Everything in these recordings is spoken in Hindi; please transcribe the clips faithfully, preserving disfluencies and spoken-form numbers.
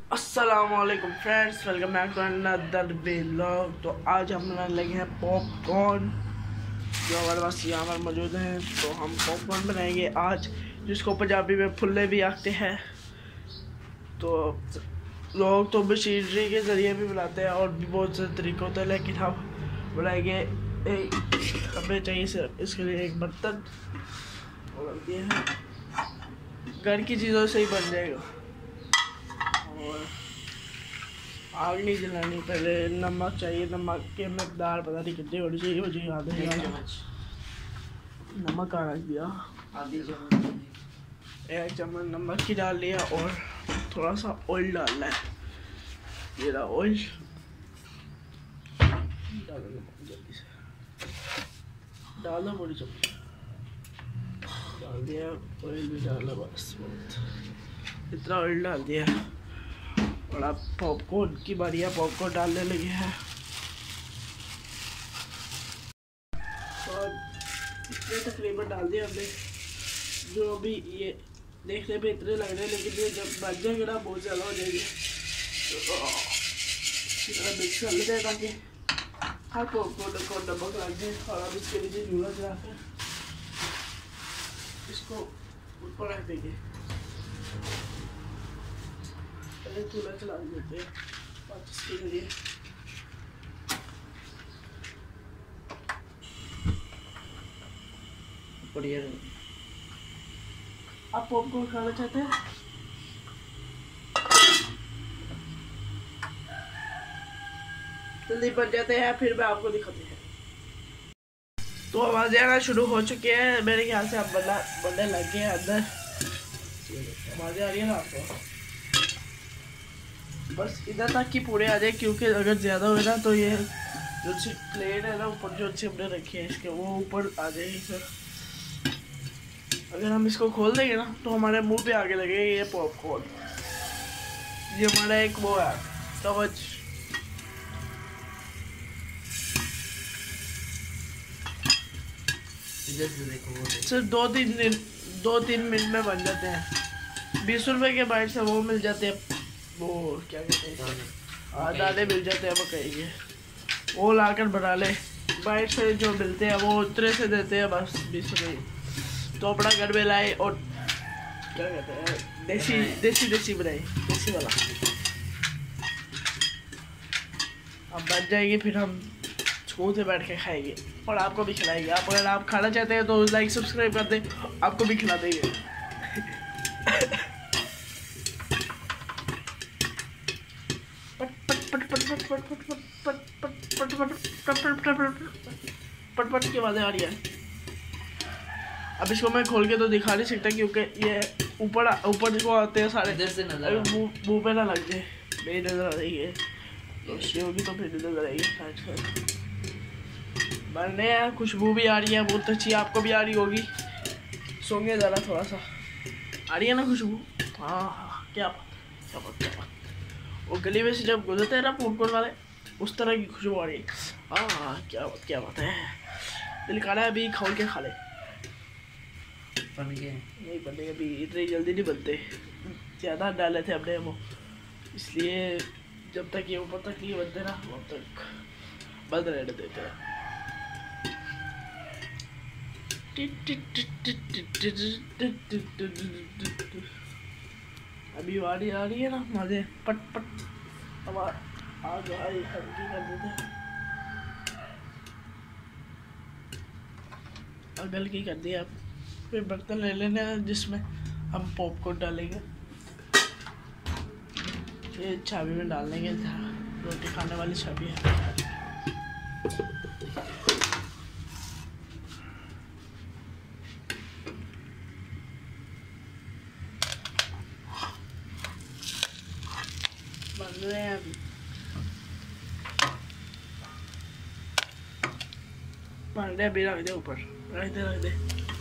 अस्सलामुअलैकुम friends, welcome back to another vlog. तो आज हम बनाने लगे हैं पॉपकॉर्न, जो हमारे पास यहाँ पर मौजूद हैं। तो हम पॉपकॉर्न बनाएंगे आज, जिसको पंजाबी में फुल्ले भी आते हैं। तो लोग तो मशीनरी के ज़रिए भी बनाते हैं और भी बहुत से तरीक़े होते हैं, लेकिन हम बनाएंगे एक हमें चाहिए सिर्फ इसके लिए एक बर्तन और ये है, घर की चीज़ों से ही बन जाएगा। और आग नहीं जलानी, पहले नमक चाहिए। नमक की मकदार पता नहीं कितनी होनी चाहिए, मुझे याद है नमक का रख दिया, आधी चम्मच एक चम्मच नमक की डाल लिया और थोड़ा सा ऑयल डालना है। ये रहा ऑयल, जल्दी से डाल दो, बड़ी चम्मच डाल दिया, ऑयल भी डाला, बस बहुत इतना ऑयल डाल दिया। और अब पॉपकॉर्न की बारी है, पॉपकॉर्न डालने लगे हैं। और इतने तकरीबन डाल दिया हमने, जो अभी ये देखने में इतने लग रहे हैं, लेकिन ये जब बन जाएंगे ना बहुत ज़्यादा हो जाएंगे। तो मिक्स कर लेते हैं ताकि हर पॉपकॉर्न को नमक लग जाए। और अब इसके नीचे चूल्हा चला कर इसको ऊपर रख देंगे। चूल्हा चला देते हैं इसके लिए। बढ़िया, आप पॉपकॉर्न खाना चाहते हैं? जल्दी बन जाते हैं, फिर मैं आपको दिखाते हैं। तो आवाज़ें आना शुरू हो चुके हैं, मेरे ख्याल से आप बनना बनने लग गए हैं अंदर। आवाज़ें आ रही है ना आपको? बस इधर तक की पूरे आ जाए, क्योंकि अगर ज़्यादा हो ना तो ये जो अच्छी प्लेट है ना ऊपर, जो अच्छी हमने रखी है इसके, वो ऊपर आ जाएगी सर। अगर हम इसको खोल देंगे ना तो हमारे मुंह पे आगे लगेगा ये पॉपकॉर्न। ये हमारा एक वो है कवच। सिर्फ दो तीन दिन दो तीन मिनट में बन जाते हैं। बीस रुपए के बाइट से वो मिल जाते हैं, वो क्या कहते हैं, दाने मिल जाते हैं मकई के, वो लाकर बना ले। बाइट से जो मिलते हैं वो उतरे से देते हैं, बस बीस रुपये। तो अपना घर में लाए और क्या कहते हैं, देसी देसी देसी बनाए, देसी वाला। अब बन जाएगी, फिर हम स्कूल से बैठ के खाएंगे और आपको भी खिलाएंगे। आप अगर आप खाना चाहते हैं तो लाइक सब्सक्राइब कर दें, आपको भी खिला देंगे। पट पट की आवाज़ें आ रही है। अब इसको मैं खोल के तो दिखा नहीं सकता, क्योंकि ये ऊपर ऊपर को आते हैं सारे, इधर से नजर मुंह पे ना लग जाए। मेरी नजर आ रही है, रोशनी होगी तो फिर नजर आएगी। बन रहे हैं, खुशबू भी आ रही है बहुत अच्छी, आपको भी आ रही होगी। सोंगे ज़रा थोड़ा सा, आ रही है ना खुशबू? हाँ हाँ, क्या बात क्या बात क्या बात। वो गली में से जब गुजरते हैं ना पॉपकॉर्न वाले, उस तरह की खुशबू आ रही है। हाँ, क्या बात क्या बात है। दिल काला है, अभी खोल के खा ले। बन गए? नहीं बने अभी, इतनी जल्दी नहीं बनते, ज़्यादा डाले थे हमने वो, इसलिए जब तक ये ऊपर तक नहीं बनते ना तब तक बंद रहने देते हैं। अभी वारी आ रही है ना, मजे पट पट आवाज आग आई हल्की कर देते हैं। अगल की कर दिया। फिर बर्तन ले लेना है जिसमें हम पॉपकॉर्न डालेंगे। ये चाबी में डाल देंगे, रोटी खाने वाली चाबी है। बन रहे हैं अभी, बन रहे अभी, रख दे ऊपर, रख दे रख दे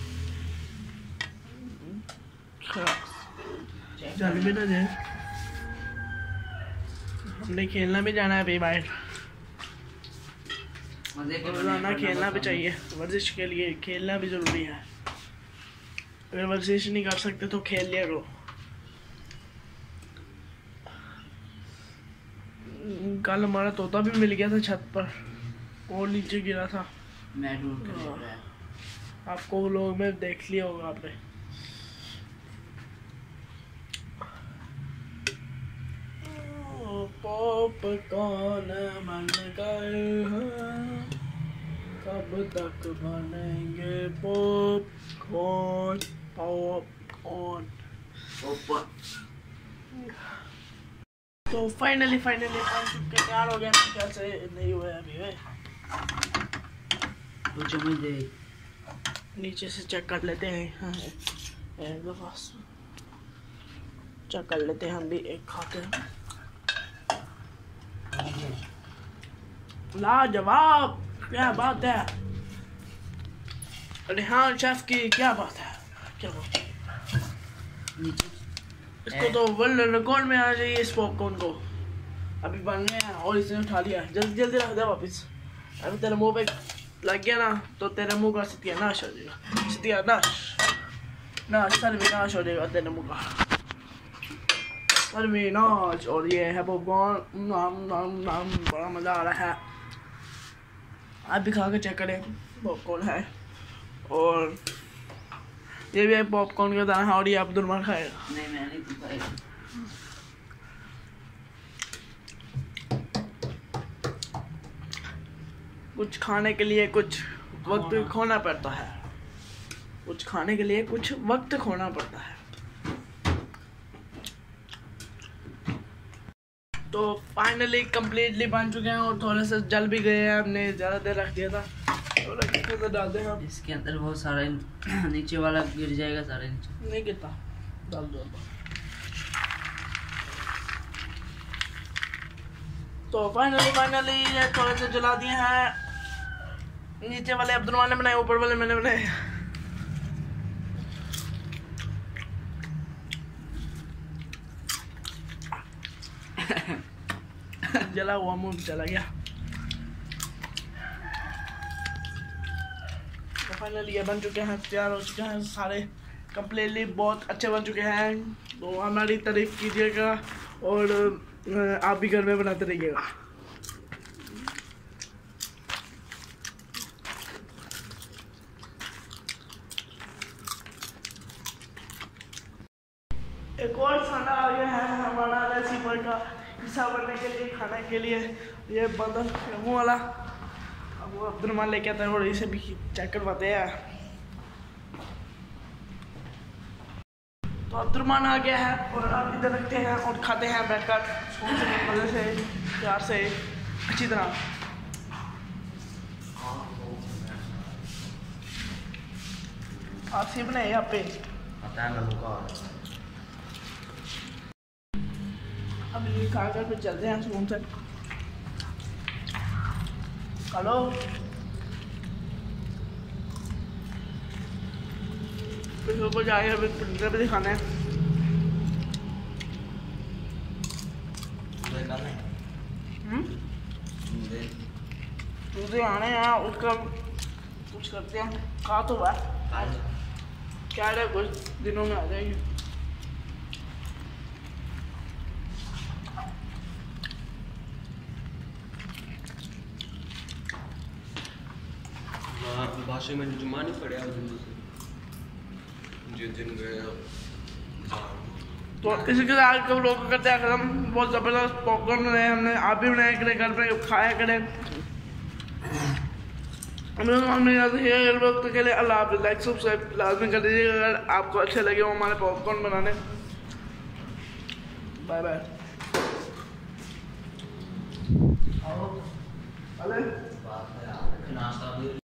चल भी ना जाए। हमने खेलना भी जाना है अभी बाहर, रोजाना खेलना भी चाहिए, वर्जिश के लिए खेलना भी जरूरी है। अगर वर्जिश नहीं कर सकते तो खेल लिया करो। कल हमारा तोता भी मिल गया था छत पर और नीचे गिरा था। मैं ढूंढ कर ले रहा है। आपको लोग में देख लिया होगा आपने। पॉपकॉर्न बन गए हैं, कब तक बनेंगे पॉपकॉर्न पॉपकॉर्न पॉपकॉर्न। तो फाइनली फाइनली बन चुके तैयार हो गया। क्या से नहीं हुआ अभी वे तो चम्मच दे नीचे से चेक कर लेते हैं। हाँ एक दफा चेक कर लेते हैं हम भी एक खाते हैं। लाजवाब, क्या बात है। रेहान शेफ की क्या बात है, क्या बात है। इसको तो वर्ल्ड रिकॉर्ड में आना चाहिए इस पॉपकॉर्न को। अभी बन गया और इसने उठा लिया। जल्दी जल्दी रख दे वापस। अभी तेरे मुंह पे लग गया ना तो तेरे मुंह का सत्यानाश हो जाएगा। सत्यानाश नाश सर्वनाश हो जाएगा तेरे मुंह का सर्वनाश। और ये है पॉपकॉर्न, नाम नाम नाम बड़ा मजा आ रहा है। आप भी खा के चेक करें, पॉपकॉर्न है। और ये भी एक पॉपकॉर्न का दाना है और ये अब्दुल खाएगा। नहीं मैं नहीं खाएगा। कुछ खाने के लिए कुछ वक्त खोना पड़ता है। कुछ खाने के लिए कुछ वक्त खोना पड़ता है। तो फाइनली कंप्लीटली बन चुके हैं और थोड़े से जल भी गए हैं। हमने ज़्यादा देर रख दिया था। तो इसके डालते हैं। इसके अंदर बहुत सारा नीचे वाला गिर जाएगा। सारे नीचे नहीं गिरता, डाल दो। तो फाइनली फाइनली ये थोड़े से जला दिए हैं। नीचे वाले अब्दुल ने बनाए, ऊपर वाले मैंने बनाए। जला हुआ मुंह चला गया। तो फाइनली ये बन चुके हैं, तैयार हो चुके हैं सारे कंप्लीटली। बहुत अच्छे बन चुके हैं। तो हमारी तारीफ कीजिएगा और आप भी घर में बनाते रहिएगा। एक और खाना आ गया है हमारा रेसिपी का हिस्सा बनने के लिए, खाने के लिए। ये बदल मुँह वाला अब वो अब्दुल लेके आता है और इसे भी चेक करवाते हैं। तो अब्दुल आ गया है और आप इधर रखते हैं और खाते हैं बैठकर स्पून से, मजे से, प्यार से, अच्छी तरह। आप बनाए यहाँ पे अब ये खाकर फिर चलते हैं स्पून से। हेलो फिर को जाए अभी प्रिंटर पे दिखाना है। दूसरे आने हैं उसका कुछ करते हैं। कहा तो हुआ क्या है, कुछ दिनों में आ जाएगी। भाषा में जुम्मा नहीं पड़े जिस दिन गए। तो इसी के साथ कब लोग करते हैं खत्म। बहुत ज़बरदस्त पॉपकॉर्न बनाए हमने, आप भी बनाया करें, घर पे खाया करें। ये वक्त के लिए अल्लाह हाफ़िज़। लाइक सब्सक्राइब लाजमी कर दीजिएगा अगर आपको अच्छे लगे हो हमारे पॉपकॉर्न बनाने। Bye bye.